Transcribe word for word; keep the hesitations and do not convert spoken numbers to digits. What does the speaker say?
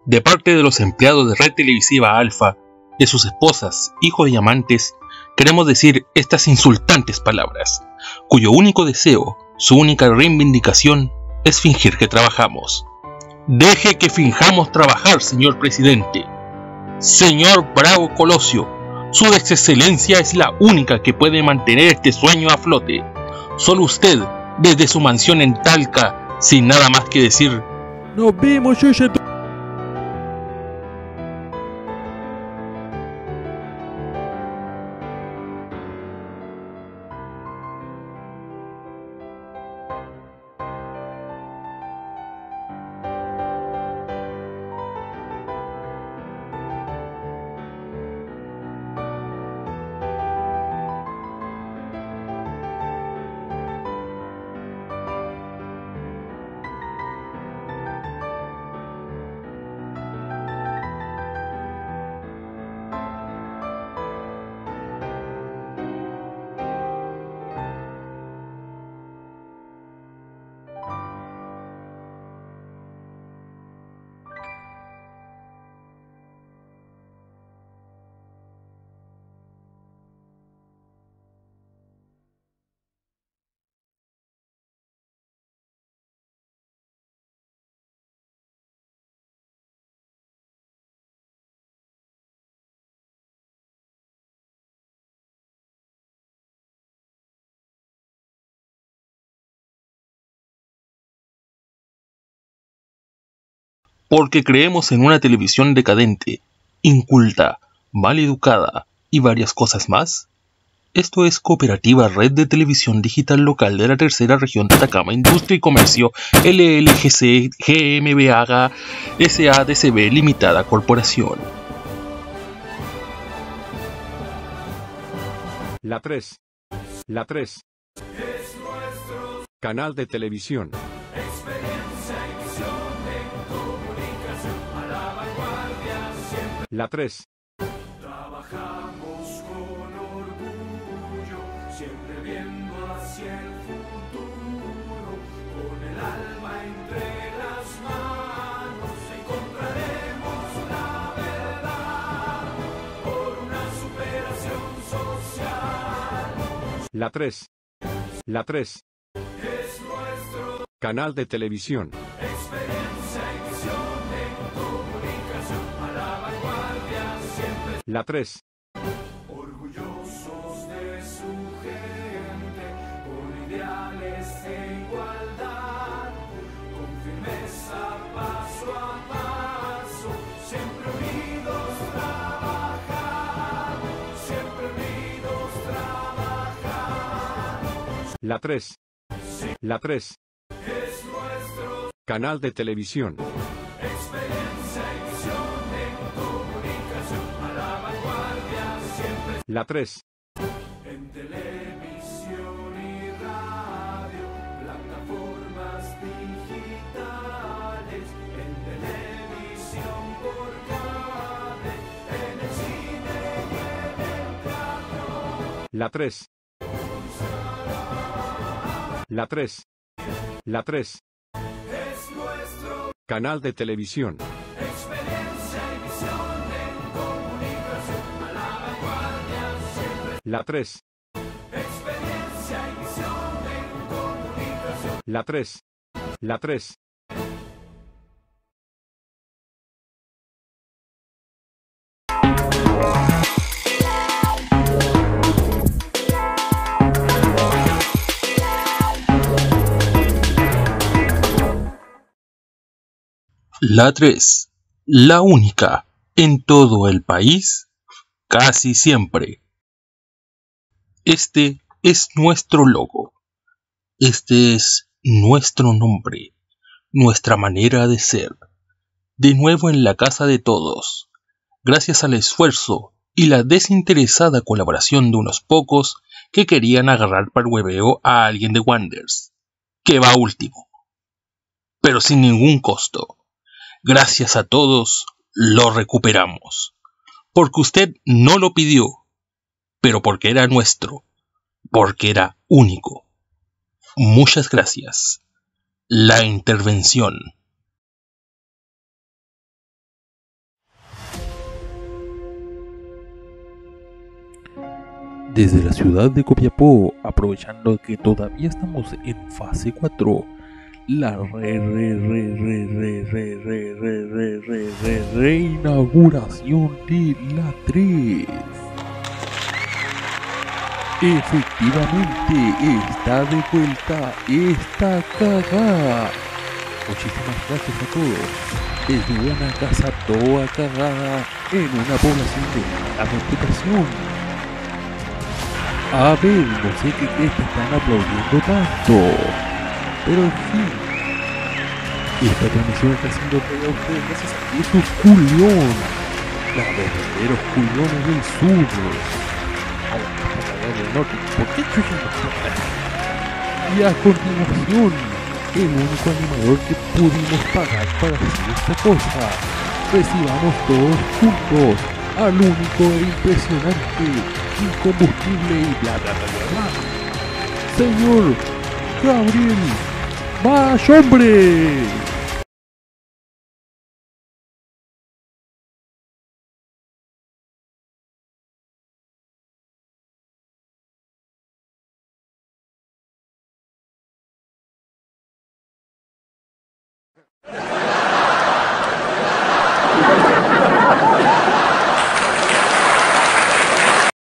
De parte de los empleados de Red Televisiva Alfa, de sus esposas, hijos y amantes, queremos decir estas insultantes palabras, cuyo único deseo, su única reivindicación, es fingir que trabajamos. Deje que finjamos trabajar, señor presidente. Señor Bravo Colosio, su excelencia es la única que puede mantener este sueño a flote. Solo usted, desde su mansión en Talca, sin nada más que decir, nos vemos, Yuya. porque creemos en una televisión decadente, inculta, mal educada y varias cosas más. Esto es Cooperativa Red de Televisión Digital Local de la Tercera Región de Atacama, Industria y Comercio, L L G C G M B A G S A D C B Limitada Corporación. La tres. La tres. Canal de televisión. La tres. Trabajamos con orgullo, siempre viendo hacia el futuro, con el alma entre las manos encontraremos la verdad por una superación social. La tres. La tres. Es nuestro Canal de televisión. experiencia y visión en comunicación a la vanguardia siempre. La tres. Orgullosos de su gente, con ideales de igualdad, con firmeza paso a paso, siempre unidos trabajar, siempre unidos trabajar. La tres. La tres. Es nuestro Canal de televisión. experiencia y visión en comunicación a la vanguardia siempre. La tres. En televisión y radio, plataformas digitales, en televisión por cable, en el cine y en el teatro. La tres. La tres. La tres. Es nuestro Canal de televisión. experiencia y visión en comunicación a la vanguardia siempre. La tres. Experiencia y visión en comunicación. La tres. La tres. La tres, la única en todo el país, casi siempre. Este es nuestro logo. Este es nuestro nombre, nuestra manera de ser. De nuevo en la casa de todos, gracias al esfuerzo y la desinteresada colaboración de unos pocos que querían agarrar para el hueveo a alguien de Wanders, que va último, pero sin ningún costo. Gracias a todos, lo recuperamos. Porque usted no lo pidió, pero porque era nuestro, porque era único. Muchas gracias. La intervención. Desde la ciudad de Copiapó, aprovechando que todavía estamos en fase cuatro, la re re re re re re re re re re re reinauguración de la tres. Efectivamente, está de vuelta esta cagada. Muchísimas gracias a todos. Desde una casa toda cagada en una población de mala reputación. A ver, no sé qué crees que están aplaudiendo tanto, pero en fin, esta transmisión está siendo traída a ustedes gracias a Jesús Culión, los verdaderos culiones del sur, a la casa del norte. ¿Por qué chucha no está? Y a continuación, el único animador que pudimos pagar para hacer esta cosa, recibamos todos juntos al único e impresionante, incombustible y bla bla bla bla bla, señor Gabriel Machombre.